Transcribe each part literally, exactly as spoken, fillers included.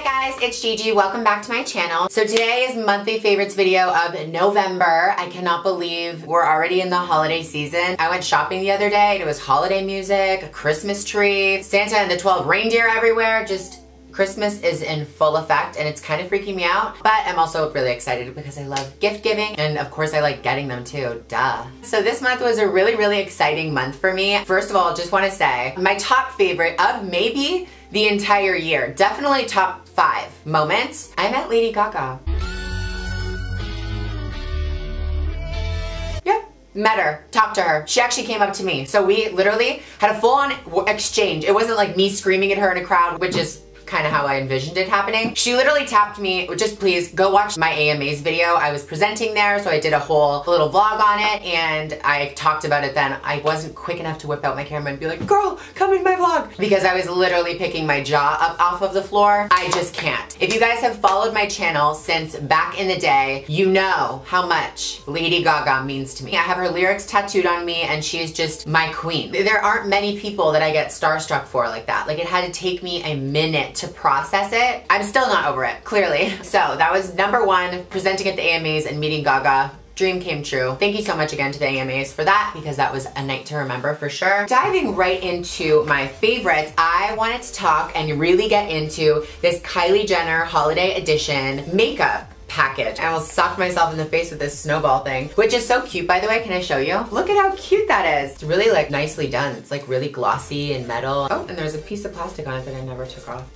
Hi guys, it's Gigi. Welcome back to my channel. So today is monthly favorites video of November. I cannot believe we're already in the holiday season. I went shopping the other day and it was holiday music, a Christmas tree, Santa and the twelve reindeer everywhere. Just Christmas is in full effect and it's kind of freaking me out, but I'm also really excited because I love gift giving and of course I like getting them too, duh. So this month was a really, really exciting month for me. First of all, just want to say my top favorite of maybe the entire year, definitely top five moments, I met Lady Gaga. Yep, met her, talked to her. She actually came up to me. So we literally had a full-on exchange. It wasn't like me screaming at her in a crowd, which is kind of how I envisioned it happening. She literally tapped me, just please go watch my A M As video. I was presenting there, so I did a whole little vlog on it and I talked about it then. I wasn't quick enough to whip out my camera and be like, girl, come in my vlog. Because I was literally picking my jaw up off of the floor. I just can't. If you guys have followed my channel since back in the day, you know how much Lady Gaga means to me. I have her lyrics tattooed on me and she is just my queen. There aren't many people that I get starstruck for like that. Like it had to take me a minute to process it. I'm still not over it, clearly. So that was number one, presenting at the A M As and meeting Gaga. Dream came true. Thank you so much again to the A M As for that because that was a night to remember for sure. Diving right into my favorites, I wanted to talk and really get into this Kylie Jenner holiday edition makeup package. I almost socked myself in the face with this snowball thing, which is so cute, by the way. Can I show you? Look at how cute that is. It's really like nicely done. It's like really glossy and metal. Oh, and there's a piece of plastic on it that I never took off.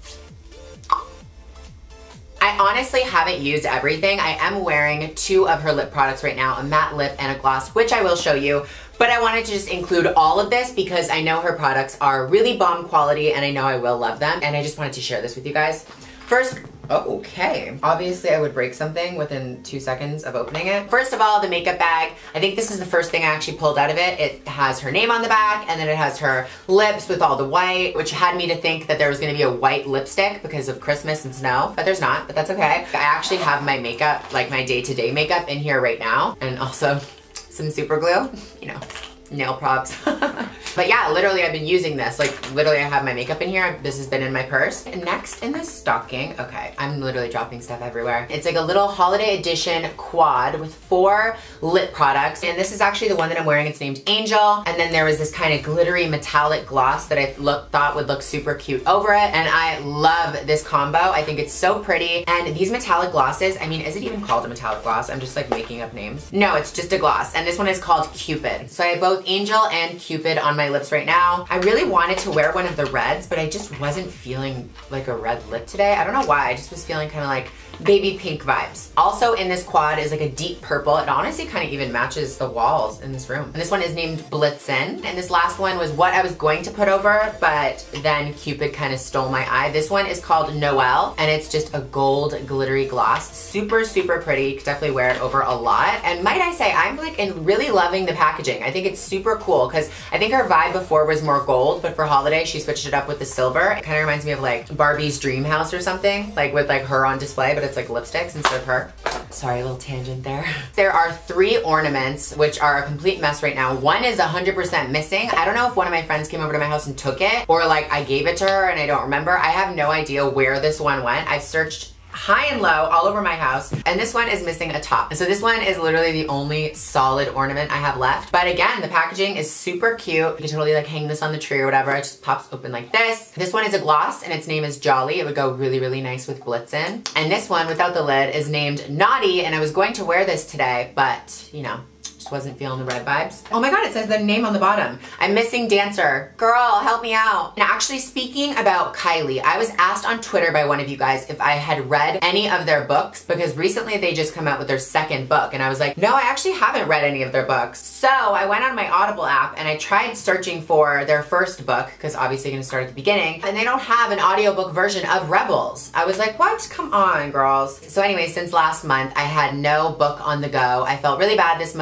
I honestly haven't used everything. I am wearing two of her lip products right now, a matte lip and a gloss, which I will show you. But I wanted to just include all of this because I know her products are really bomb quality and I know I will love them. And I just wanted to share this with you guys. First, oh, okay. Obviously I would break something within two seconds of opening it. First of all, the makeup bag. I think this is the first thing I actually pulled out of it. It has her name on the back and then it has her lips with all the white, which had me to think that there was gonna be a white lipstick because of Christmas and snow, but there's not, but that's okay. I actually have my makeup, like my day-to-day makeup in here right now, and also some super glue, you know, nail props. But yeah, literally I've been using this. Like literally I have my makeup in here. This has been in my purse. And next in this stocking, okay, I'm literally dropping stuff everywhere. It's like a little holiday edition quad with four lip products. And this is actually the one that I'm wearing. It's named Angel. And then there was this kind of glittery metallic gloss that I look, thought would look super cute over it. And I love this combo. I think it's so pretty. And these metallic glosses, I mean, is it even called a metallic gloss? I'm just like making up names. No, it's just a gloss. And this one is called Cupid. So I have both Angel and Cupid on my lips right now. I really wanted to wear one of the reds, but I just wasn't feeling like a red lip today. I don't know why. I just was feeling kind of like baby pink vibes. Also in this quad is like a deep purple. It honestly kind of even matches the walls in this room. And this one is named Blitzen. And this last one was what I was going to put over, but then Cupid kind of stole my eye. This one is called Noel, and it's just a gold glittery gloss. Super, super pretty. You could definitely wear it over a lot. And might I say, I'm like in really loving the packaging. I think it's super cool because I think her vibe before was more gold, but for holiday, she switched it up with the silver. It kind of reminds me of like Barbie's Dream House or something, like with like her on display, but it's like lipsticks instead of her. Sorry, a little tangent there. There are three ornaments, which are a complete mess right now. One is one hundred percent missing. I don't know if one of my friends came over to my house and took it, or like I gave it to her and I don't remember. I have no idea where this one went. I've searched high and low all over my house, and this one is missing a top. So this one is literally the only solid ornament I have left. But again, the packaging is super cute. You can totally like hang this on the tree or whatever. It just pops open like this. This one is a gloss and its name is Jolly. It would go really, really nice with Blitzen. And this one without the lid is named Naughty, and I was going to wear this today, but you know, just wasn't feeling the red vibes. Oh my God, it says the name on the bottom. I'm missing dancer. Girl, help me out. And actually speaking about Kylie, I was asked on Twitter by one of you guys if I had read any of their books because recently they just come out with their second book. And I was like, no, I actually haven't read any of their books. So I went on my Audible app and I tried searching for their first book because obviously you're gonna start at the beginning, and they don't have an audiobook version of Rebels. I was like, what? Come on, girls. So anyway, since last month, I had no book on the go. I felt really bad this month. I started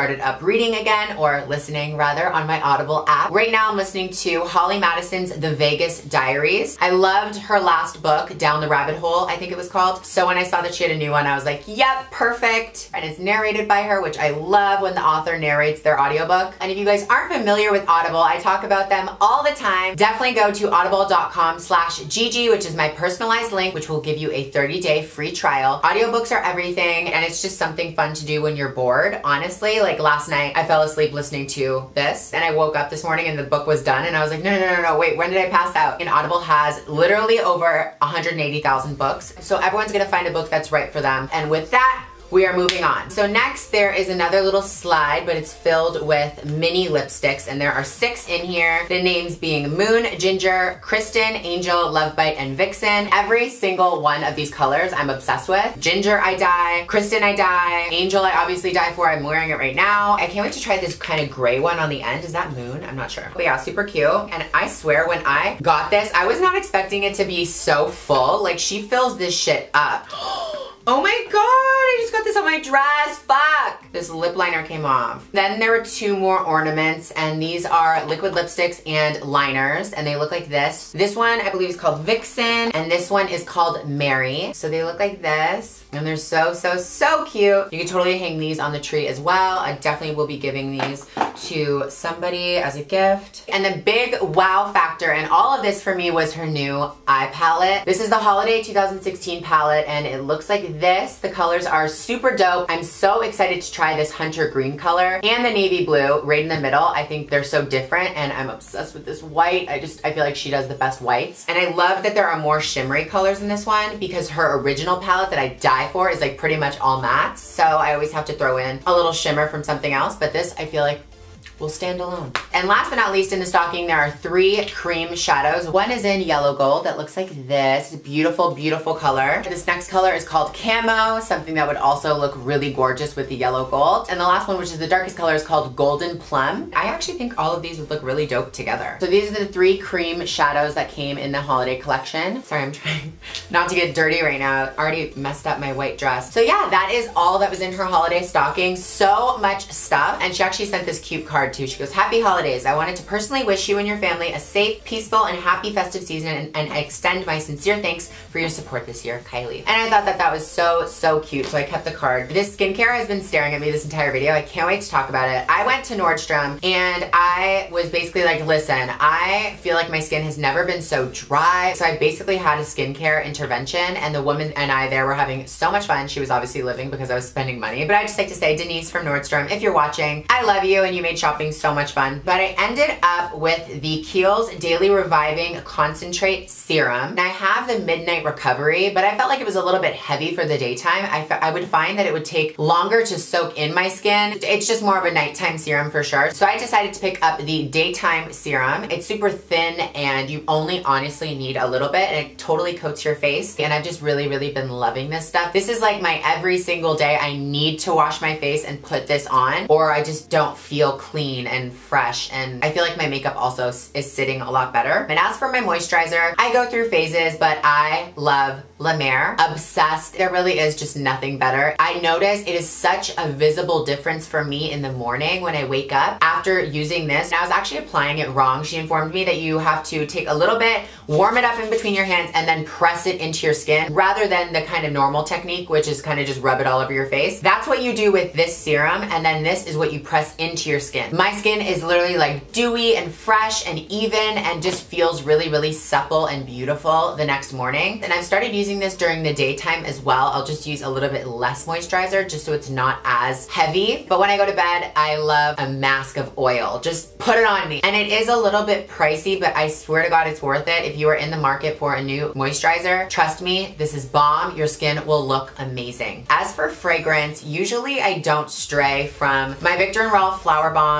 started up reading again, or listening rather, on my Audible app. Right now I'm listening to Holly Madison's The Vegas Diaries. I loved her last book, Down the Rabbit Hole, I think it was called. So when I saw that she had a new one, I was like, yep, perfect. And it's narrated by her, which I love when the author narrates their audiobook. And if you guys aren't familiar with Audible, I talk about them all the time. Definitely go to audible dot com slash Gigi, which is my personalized link, which will give you a thirty day free trial. Audiobooks are everything, and it's just something fun to do when you're bored. Honestly, like last night, I fell asleep listening to this, and I woke up this morning and the book was done, and I was like, no, no, no, no, wait, when did I pass out? And Audible has literally over one hundred eighty thousand books, so everyone's gonna find a book that's right for them. And with that, we are moving on. So next there is another little slide, but it's filled with mini lipsticks, and there are six in here. The names being Moon, Ginger, Kristen, Angel, Love Bite, and Vixen. Every single one of these colors I'm obsessed with. Ginger I die, Kristen I die, Angel I obviously die for, I'm wearing it right now. I can't wait to try this kind of gray one on the end. Is that Moon? I'm not sure. But yeah, super cute. And I swear when I got this, I was not expecting it to be so full. Like, she fills this shit up. Oh my god, I just got this on my dress, fuck! This lip liner came off. Then there were two more ornaments, and these are liquid lipsticks and liners, and they look like this. This one I believe is called Vixen, and this one is called Mary. So they look like this, and they're so, so, so cute. You can totally hang these on the tree as well. I definitely will be giving these to somebody as a gift. And the big wow factor in all of this for me was her new eye palette. This is the Holiday two thousand sixteen palette, and it looks like this. The colors are super dope. I'm so excited to try this hunter green color and the navy blue right in the middle. I think they're so different, and I'm obsessed with this white. I just, I feel like she does the best whites. And I love that there are more shimmery colors in this one, because her original palette that I die for is like pretty much all mattes. So I always have to throw in a little shimmer from something else, but this I feel like will stand alone. And last but not least in the stocking, there are three cream shadows. One is in yellow gold that looks like this. Beautiful, beautiful color. This next color is called Camo, something that would also look really gorgeous with the yellow gold. And the last one, which is the darkest color, is called Golden Plum. I actually think all of these would look really dope together. So these are the three cream shadows that came in the holiday collection. Sorry, I'm trying not to get dirty right now. I already messed up my white dress. So yeah, that is all that was in her holiday stocking. So much stuff. And she actually sent this cute card too. She goes, happy holidays. I wanted to personally wish you and your family a safe, peaceful, and happy festive season, and, and extend my sincere thanks for your support this year, Kylie. And I thought that that was so, so cute, so I kept the card. This skincare has been staring at me this entire video. I can't wait to talk about it. I went to Nordstrom, and I was basically like, listen, I feel like my skin has never been so dry. So I basically had a skincare intervention, and the woman and I there were having so much fun. She was obviously living because I was spending money. But I just like to say, Denise from Nordstrom, if you're watching, I love you, and you made shopping so much fun. But I ended up with the Kiehl's Daily Reviving Concentrate Serum. And I have the Midnight Recovery, but I felt like it was a little bit heavy for the daytime. I, I would find that it would take longer to soak in my skin. It's just more of a nighttime serum for sure. So I decided to pick up the Daytime Serum. It's super thin, and you only honestly need a little bit, and it totally coats your face. And I've just really, really been loving this stuff. This is like my every single day. I need to wash my face and put this on, or I just don't feel clean and fresh, and I feel like my makeup also is sitting a lot better. And as for my moisturizer, I go through phases, but I love La Mer. Obsessed. There really is just nothing better. I notice it is such a visible difference for me in the morning when I wake up after using this. And I was actually applying it wrong. She informed me that you have to take a little bit, warm it up in between your hands, and then press it into your skin, rather than the kind of normal technique, which is kind of just rub it all over your face. That's what you do with this serum, and then this is what you press into your skin. My skin is literally like dewy and fresh and even, and just feels really, really supple and beautiful the next morning. And I've started using this during the daytime as well. I'll just use a little bit less moisturizer just so it's not as heavy. But when I go to bed, I love a mask of oil. Just put it on me. And it is a little bit pricey, but I swear to God, it's worth it. If you are in the market for a new moisturizer, trust me, this is bomb. Your skin will look amazing. As for fragrance, usually I don't stray from my Viktor and Rolf Flower Bomb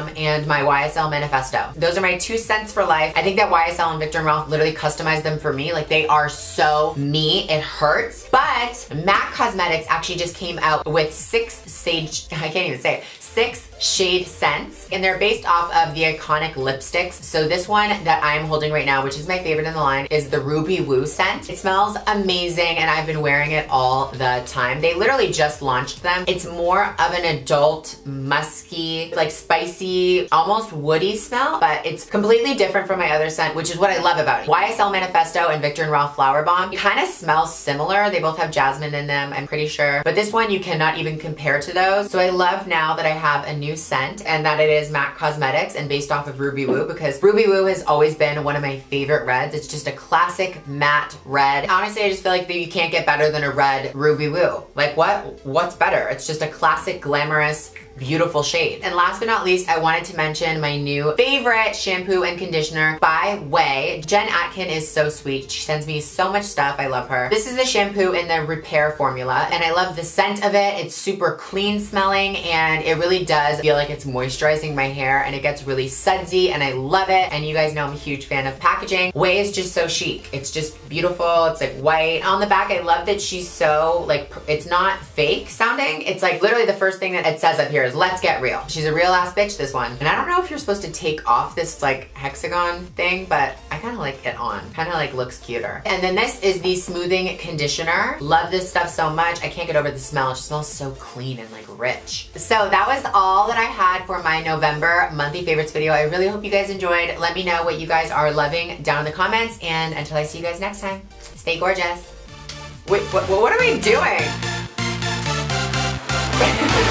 Bomb and my Y S L Manifesto. Those are my two scents for life. I think that Y S L and Viktor and Rolf literally customized them for me. Like, they are so me, it hurts. But MAC Cosmetics actually just came out with six sage, I can't even say it, six shade scents, and they're based off of the iconic lipsticks. So this one that I'm holding right now, which is my favorite in the line, is the Ruby Woo scent. It smells amazing, and I've been wearing it all the time. They literally just launched them. It's more of an adult, musky, like spicy, almost woody smell, but it's completely different from my other scent, which is what I love about it. Y S L Manifesto and Viktor and Rolf Flower Bomb kind of smell similar. They both have jasmine in them, I'm pretty sure. But this one you cannot even compare to those. So I love now that I have a new scent and that it is MAC Cosmetics and based off of Ruby Woo, because Ruby Woo has always been one of my favorite reds. It's just a classic matte red. Honestly, I just feel like you can't get better than a red Ruby Woo. Like, what? What's better? It's just a classic, glamorous, beautiful shade. And last but not least, I wanted to mention my new favorite shampoo and conditioner by Ouai. Jen Atkin is so sweet. She sends me so much stuff. I love her. This is the shampoo in the Repair formula, and I love the scent of it. It's super clean smelling, and it really does feel like it's moisturizing my hair, and it gets really sudsy, and I love it. And you guys know I'm a huge fan of packaging. Ouai is just so chic. It's just beautiful. It's like white. On the back, I love that she's so, like, it's not fake sounding. It's like literally the first thing that it says up here is let's get real. She's a real ass bitch, this one. And I don't know if you're supposed to take off this like hexagon thing, but I kind of like it on. Kind of like looks cuter. And then this is the smoothing conditioner. Love this stuff so much. I can't get over the smell. It just smells so clean and like rich. So that was all that I had for my November monthly favorites video. I really hope you guys enjoyed. Let me know what you guys are loving down in the comments. And until I see you guys next time, stay gorgeous. Wait, what, what are we doing?